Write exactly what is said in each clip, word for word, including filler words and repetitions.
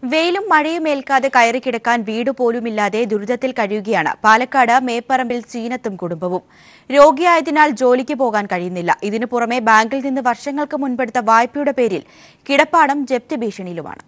വെയിലും മഴയും ഏൽക്കാതെ കയറി കിടക്കാൻ വീട് പോലുമില്ലാതെ ദുരിതത്തിൽ കഴിയുകയാണ് പാലക്കാട് മേപ്പറമ്പിൽ സീനത്തും കുടുംബവും. രോഗിയായതിനാൽ ജോലിക്ക് പോകാൻ കഴിയുന്നില്ല. ഇതിനു പുറമെ ബാങ്കിൽ നിന്ന് വർഷങ്ങൾക്ക് മുൻപെടുത്ത വായ്പയുടെ പേരിൽ കിടപ്പാടം ജപ്തി ഭീഷണിയിലുമാണ്.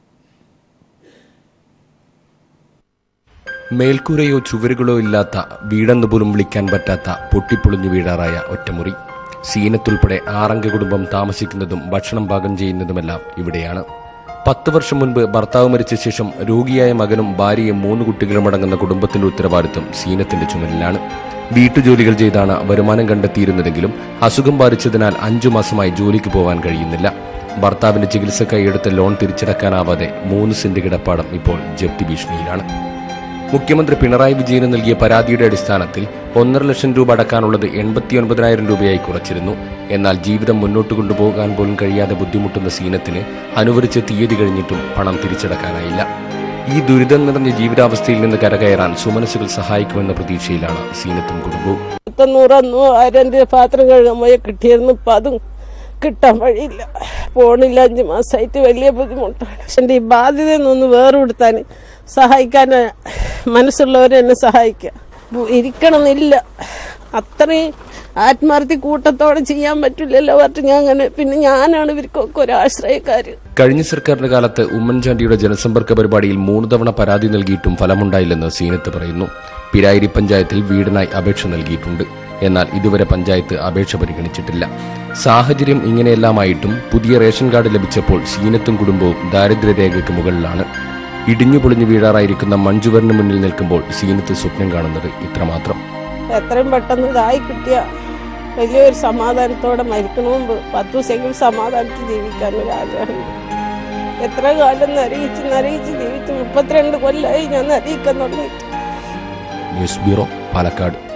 മേൽക്കൂരയോ ചുവരുകളോ ഇല്ലാത്ത വീടെന്ന് പോലും വിളിക്കാൻ പറ്റാത്ത പൊട്ടിപ്പൊളിഞ്ഞു വീഴാറായ ഒറ്റമുറി. സീനത്തുൾപ്പെടെ ആറംഗ കുടുംബം താമസിക്കുന്നതും ഭക്ഷണം പാകം ചെയ്യുന്നതുമെല്ലാം ഇവിടെയാണ്. പത്ത് വർഷം മുൻപ് ഭർത്താവ് മരിച്ച ശേഷം രോഗിയായ മകനും ഭാര്യയും മൂന്ന് കുട്ടികളും അടങ്ങുന്ന കുടുംബത്തിന്റെ ഉത്തരവാദിത്വം സീനത്തിന്റെ ചുമലിലാണ്. വീട്ടുജോലികൾ ചെയ്താണ് വരുമാനം കണ്ടെത്തിയിരുന്നതെങ്കിലും അസുഖം ബാധിച്ചതിനാൽ അഞ്ചു മാസമായി ജോലിക്ക് പോകാൻ കഴിയുന്നില്ല. ഭർത്താവിന്റെ ചികിത്സക്കായി എടുത്ത ലോൺ തിരിച്ചടക്കാനാവാതെ മൂന്ന് സെന്റ് കിടപ്പാടം ഇപ്പോൾ ജപ്തി ഭീഷണിയിലാണ്. മുഖ്യമന്ത്രി പിണറായി വിജയന് നൽകിയ പരാതിയുടെ അടിസ്ഥാനത്തിൽ ഒന്നര ലക്ഷം രൂപ അടക്കാനുള്ളത് എൺപത്തി ഒൻപതിനായിരം രൂപയായി കുറച്ചിരുന്നു. എന്നാൽ ജീവിതം മുന്നോട്ട് കൊണ്ടുപോകാൻ പോലും കഴിയാതെ ബുദ്ധിമുട്ടുന്ന സീനത്തിന് അനുവദിച്ച തീയതി കഴിഞ്ഞിട്ടും പണം തിരിച്ചടക്കാനായില്ല. ഈ ദുരിതം നിറഞ്ഞ ജീവിതാവസ്ഥയിൽ നിന്ന് കരകയറാൻ സുമനസുകൾ സഹായിക്കുമെന്ന പ്രതീക്ഷയിലാണ് സീനത്തും കുടുംബവും. ആയിരം പാത്രം കഴുകാൻ പോയ കിട്ടിയിരുന്നു. ഇപ്പം അതും കിട്ടാൻ വഴിയില്ല. പോണില്ല. അഞ്ചു മാസമായിട്ട് വലിയ ബുദ്ധിമുട്ടാണ്. പക്ഷെ ഈ ബാധ്യതയൊന്നും വേറെ കൊടുത്താൻ സഹായിക്കാൻ മനസ്സുള്ളവരെ എന്നെ സഹായിക്കുക. ഇരിക്കണമെന്നില്ല. അത്രയും ആത്മാർത്ഥി കൂട്ടത്തോടെ ചെയ്യാൻ പറ്റില്ലല്ലോ പറഞ്ഞിട്ട് ഞാൻ അങ്ങനെ പിന്നെ ഞാനാണ് ഇവർക്കൊക്കെ ഒരാശ്രയക്കാര്. കഴിഞ്ഞ സർക്കാരിന്റെ കാലത്ത് ഉമ്മൻചാണ്ടിയുടെ ജനസമ്പർക്ക പരിപാടിയിൽ മൂന്ന് തവണ പരാതി നൽകിയിട്ടും ഫലമുണ്ടായില്ലെന്ന് സീനത്ത് പറയുന്നു. പിരായിരി പഞ്ചായത്തിൽ വീടിനായി അപേക്ഷ നൽകിയിട്ടുണ്ട്. എന്നാൽ ഇതുവരെ പഞ്ചായത്ത് അപേക്ഷ പരിഗണിച്ചിട്ടില്ല. സാഹചര്യം ഇങ്ങനെയെല്ലാമായിട്ടും പുതിയ റേഷൻ കാർഡ് ലഭിച്ചപ്പോൾ സീനത്തും കുടുംബവും ദാരിദ്ര്യരേഖയ്ക്ക് മുകളിലാണ്. ഇടിഞ്ഞു പൊളിഞ്ഞു വീഴാറായിരിക്കുന്ന മഞ്ജുവറിന് മുന്നിൽ നിൽക്കുമ്പോൾ സീനത്ത് സ്വപ്നം കാണുന്നത് ഇത്രമാത്രം. എത്രയും പെട്ടെന്ന് ഇതായി കിട്ടിയ വലിയൊരു സമാധാനത്തോടെ മരിക്കണ മുമ്പ് പത്ത് ദിവസമെങ്കിലും സമാധാനത്തിൽ ജീവിക്കാനൊരു ആഗ്രഹമുണ്ട്. എത്ര കാലം നരയിച്ച് നരയിച്ച് ജീവിച്ച് മുപ്പത്തിരണ്ട് കൊല്ലമായി ഞാൻ നരയിക്കാൻ തുടങ്ങിയിട്ട്. News bureau, Palakkad.